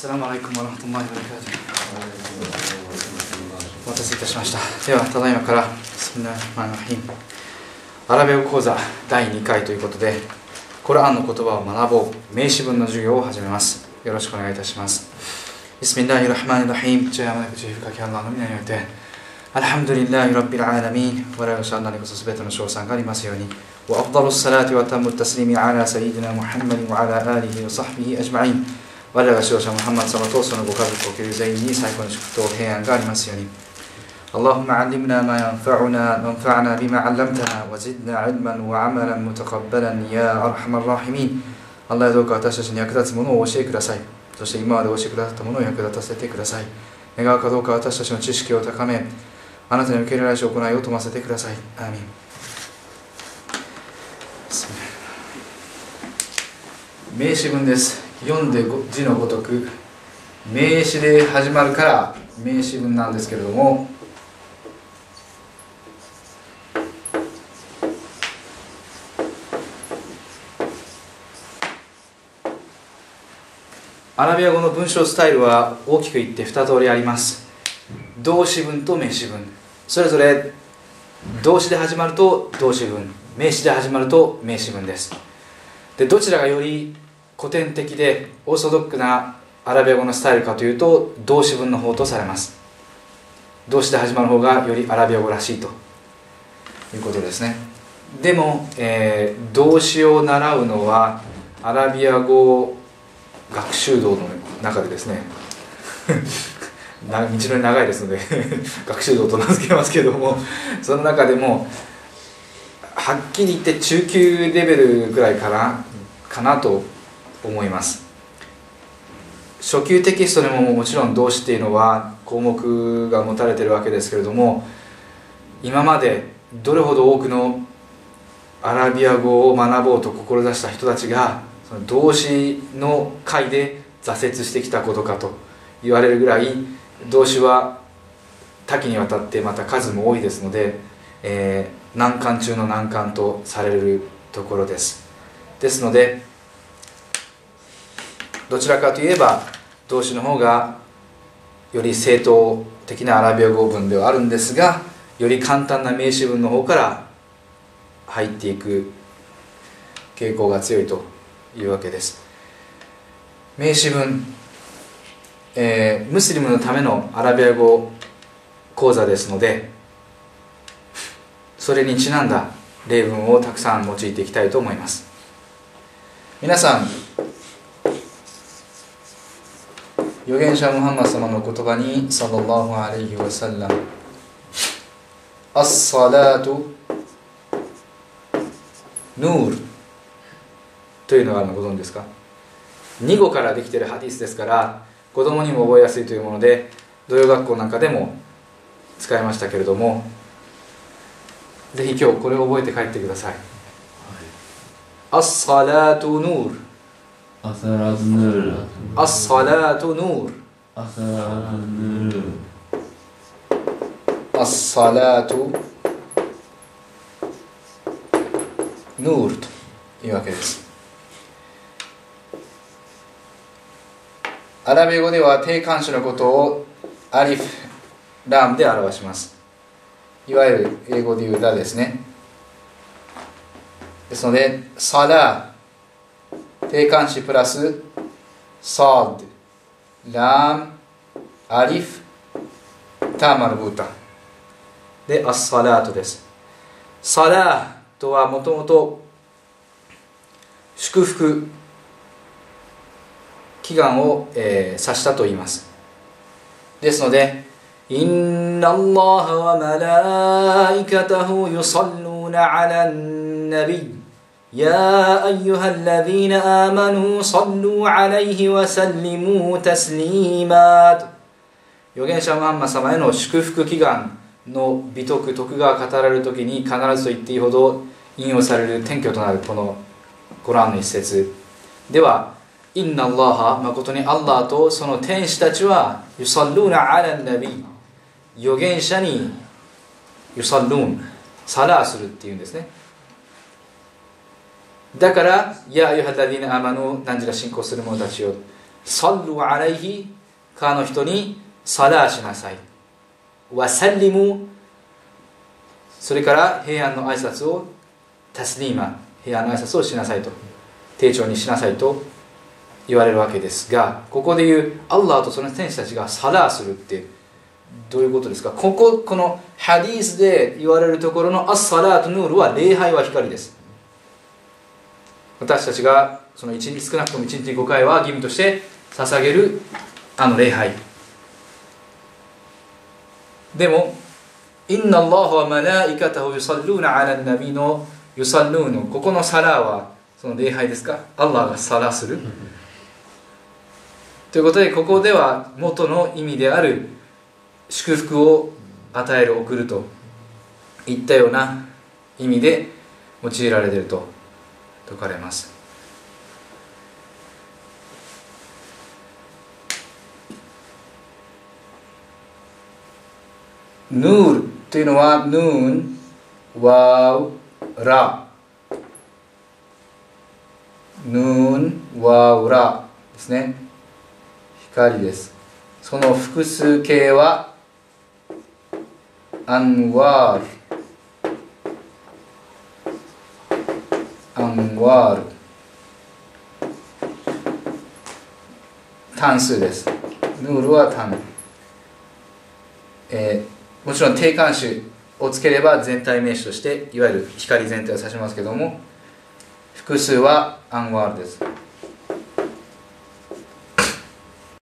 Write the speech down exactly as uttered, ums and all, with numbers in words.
スラムアライクムワラハマトゥッラヒワバラカトゥ。お待たせいたしました。ではただいまからビスミッラヒルラヒームアラビア語講座だいにかいということで、コラーンの言葉を学ぼう名詞文の授業を始めます。よろしくお願いいたします。ビスミッラヒルラヒマニラヒームジャヤマネクチーフカキャンラーの皆においてアルハムドリッラヒラッビルアラミン、我々のシャンナにこそすべての称賛がありますように。وأفضل الصلاة وأتم التسليم على سيدنا محمد وعلى آله وصحبه أجمعين。我らが指導者ムハンマド様とそのご家族を救う全員に最高の祝福と平安がありますように。اللهم علمنا ما ينفعنا وانفعنا بما علمتنا وزدنا علما وعملا متقبلا يا أرحم الراحمين。Allahよどうか私たちに役立つものをお教えください。そして今までお教えくださったものを役立たせてください。願うかどうか私たちの知識を高め、あなたに受け入れられし行いを富ませてください。アーミン。名詞文です。読んで字のごとく名詞で始まるから名詞文なんですけれども、アラビア語の文章スタイルは大きく言ってに通りあります。動詞文と名詞文、それぞれ動詞で始まると動詞文、名詞で始まると名詞文です。でどちらがより古典的でオーソドックなアラビア語のスタイルかというと動詞文の方とされます。動詞で始まる方がよりアラビア語らしいということですね。でも、えー、動詞を習うのはアラビア語学習道の中でですね道のり長いですので学習道と名付けますけれども、その中でもはっきり言って中級レベルぐらいかな、かなと思います。初級テキストでももちろん動詞っていうのは項目が持たれているわけですけれども、今までどれほど多くのアラビア語を学ぼうと志した人たちがその動詞の回で挫折してきたことかと言われるぐらい動詞は多岐にわたってまた数も多いですので、えー、難関中の難関とされるところです。ですのでどちらかといえば動詞の方がより正統的なアラビア語文ではあるんですが、より簡単な名詞文の方から入っていく傾向が強いというわけです。名詞文、えー、ムスリムのためのアラビア語講座ですので、それにちなんだ例文をたくさん用いていきたいと思います。皆さん、預言者ムハンマド様の言葉にサラッラーアレイヒワサッラム、アッサラートヌールというのがあるのご存知ですか？に語からできているハディスですから子供にも覚えやすいというもので童謡学校なんかでも使いましたけれども、ぜひ今日これを覚えて帰ってください。アッサラートヌール、 アッサラートヌール、 アッサラートヌール、 アッサラートヌール、 アッサラートヌールというわけです。アラビア語では定冠詞のことをアリフ、ラムで表します。いわゆる英語でいうラですね。ですのでサラ定冠詞プラスサード、ラム、アリフ、ターマルブータでアッサラートです。サラーとはもともと祝福祈願を、えー、指したと言います。ですのでインナアッラーはマライカタフユサッルーナアランナビやアイユハッラディーナアーマヌーサッルーアライヒワサッリムータスリーマーと、預言者ムハンマド様への祝福祈願の美徳徳が語られるときに必ずと言っていいほど引用される典拠となるこのコラーンの一節では、インナアッラーは誠にアッラーとその天使たちはユサッルーナアランナビ、預言者にユサッルーンサラーするっていうんですね。だから、やアユハダディナアマノ、何時が信仰する者たちよ、 サルルアライヒ、彼の人にサラーしなさい。ワサリム、それから平安の挨拶をタスリーマ、平安の挨拶をしなさいと、丁重にしなさいと言われるわけですが、ここで言うアッラーとその天使たちがサラーするってどういうことですか。こここのハディースで言われるところのアッサラートヌールは礼拝は光です。私たちがその一日少なくともいちにちにごかいは義務として捧げるあの礼拝でも、インナアッラーはマライカタをユサルーナアラナビのユサルーのここのサラーはその礼拝ですか。アッラーがサラーするということで、ここでは元の意味である祝福を与える、送るといったような意味で用いられていると説かれます。ヌールというのはヌーン、ワウ、ラ、ヌーン、ワウ、ラですね。光です。その複数形はアンワール、アンワール、単数です。ヌールは単、えーもちろん定冠詞をつければ全体名詞としていわゆる光全体を指しますけども、複数はアンワールです。